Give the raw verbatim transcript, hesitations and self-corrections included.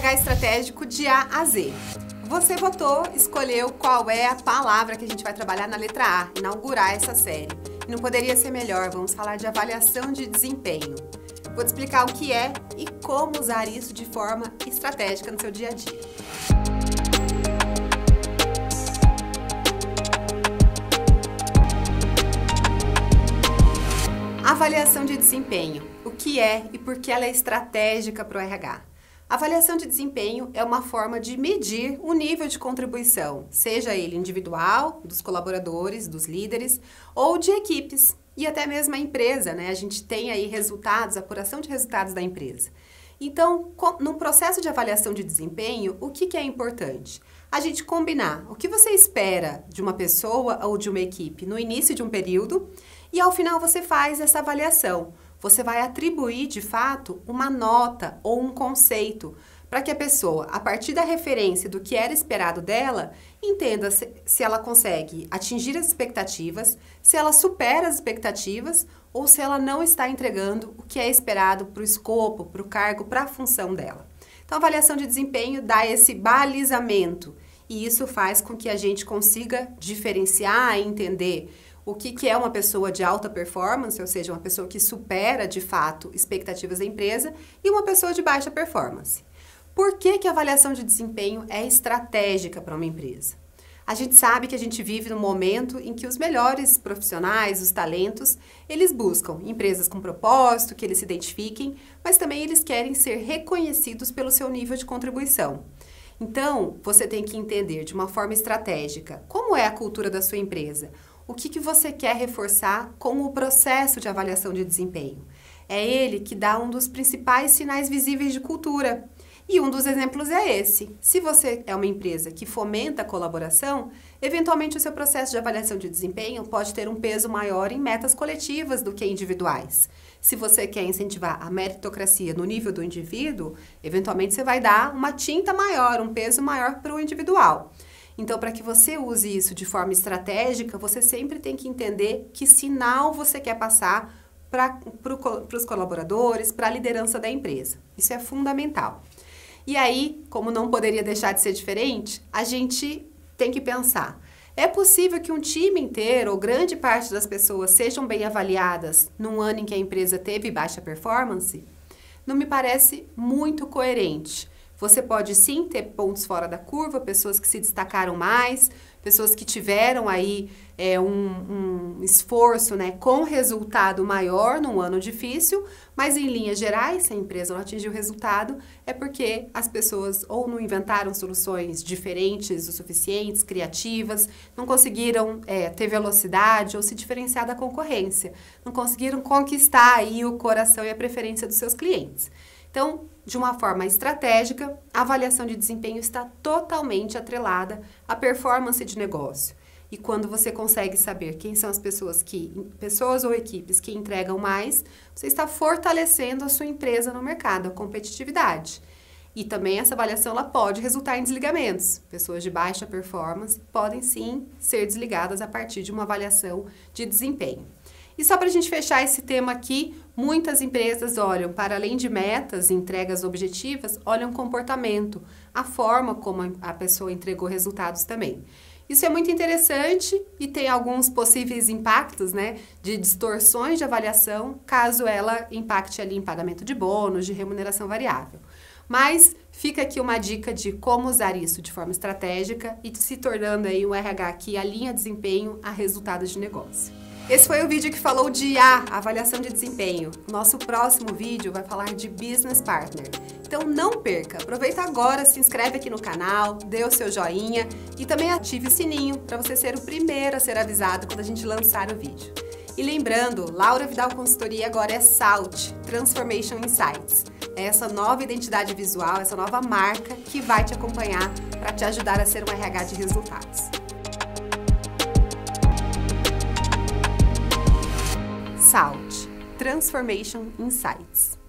H estratégico de A a Z. Você votou, escolheu qual é a palavra que a gente vai trabalhar na letra A, inaugurar essa série. E não poderia ser melhor, vamos falar de avaliação de desempenho. Vou te explicar o que é e como usar isso de forma estratégica no seu dia a dia. Avaliação de desempenho. O que é e por que ela é estratégica para o R H? A avaliação de desempenho é uma forma de medir o nível de contribuição, seja ele individual, dos colaboradores, dos líderes, ou de equipes, e até mesmo a empresa, né? A gente tem aí resultados, apuração de resultados da empresa. Então, no processo de avaliação de desempenho, o que que é importante? A gente combinar o que você espera de uma pessoa ou de uma equipe no início de um período e ao final você faz essa avaliação. Você vai atribuir, de fato, uma nota ou um conceito para que a pessoa, a partir da referência do que era esperado dela, entenda se, se ela consegue atingir as expectativas, se ela supera as expectativas ou se ela não está entregando o que é esperado para o escopo, para o cargo, para a função dela. Então, a avaliação de desempenho dá esse balizamento e isso faz com que a gente consiga diferenciar e entender o que, que é uma pessoa de alta performance, ou seja, uma pessoa que supera, de fato, expectativas da empresa, e uma pessoa de baixa performance. Por que que a avaliação de desempenho é estratégica para uma empresa? A gente sabe que a gente vive num momento em que os melhores profissionais, os talentos, eles buscam empresas com propósito, que eles se identifiquem, mas também eles querem ser reconhecidos pelo seu nível de contribuição. Então, você tem que entender de uma forma estratégica como é a cultura da sua empresa, o que que você quer reforçar com o processo de avaliação de desempenho. É ele que dá um dos principais sinais visíveis de cultura. E um dos exemplos é esse. Se você é uma empresa que fomenta a colaboração, eventualmente o seu processo de avaliação de desempenho pode ter um peso maior em metas coletivas do que individuais. Se você quer incentivar a meritocracia no nível do indivíduo, eventualmente você vai dar uma tinta maior, um peso maior para o individual. Então, para que você use isso de forma estratégica, você sempre tem que entender que sinal você quer passar para pro, os colaboradores, para a liderança da empresa. Isso é fundamental. E aí, como não poderia deixar de ser diferente, a gente tem que pensar. É possível que um time inteiro ou grande parte das pessoas sejam bem avaliadas num ano em que a empresa teve baixa performance? Não me parece muito coerente. Você pode sim ter pontos fora da curva, pessoas que se destacaram mais, pessoas que tiveram aí é, um, um esforço, né, com resultado maior num ano difícil, mas em linhas gerais, se a empresa não atingiu o resultado, é porque as pessoas ou não inventaram soluções diferentes o suficientes, criativas, não conseguiram é, ter velocidade ou se diferenciar da concorrência, não conseguiram conquistar aí o coração e a preferência dos seus clientes. Então, de uma forma estratégica, a avaliação de desempenho está totalmente atrelada à performance de negócio. E quando você consegue saber quem são as pessoas que, pessoas ou equipes que entregam mais, você está fortalecendo a sua empresa no mercado, a competitividade. E também essa avaliação ela pode resultar em desligamentos. Pessoas de baixa performance podem sim ser desligadas a partir de uma avaliação de desempenho. E só para a gente fechar esse tema aqui, muitas empresas olham, para além de metas, entregas objetivas, olham comportamento, a forma como a pessoa entregou resultados também. Isso é muito interessante e tem alguns possíveis impactos, né, de distorções de avaliação, caso ela impacte ali em pagamento de bônus, de remuneração variável. Mas fica aqui uma dica de como usar isso de forma estratégica e se tornando aí um R H que alinha desempenho a resultados de negócio. Esse foi o vídeo que falou de A, avaliação de desempenho. Nosso próximo vídeo vai falar de Business Partner. Então não perca, aproveita agora, se inscreve aqui no canal, dê o seu joinha e também ative o sininho para você ser o primeiro a ser avisado quando a gente lançar o vídeo. E lembrando, Laura Vidal Consultoria agora é SALT, Transformation Insights. É essa nova identidade visual, essa nova marca que vai te acompanhar para te ajudar a ser um R H de resultados. SALT, Transformation Insights.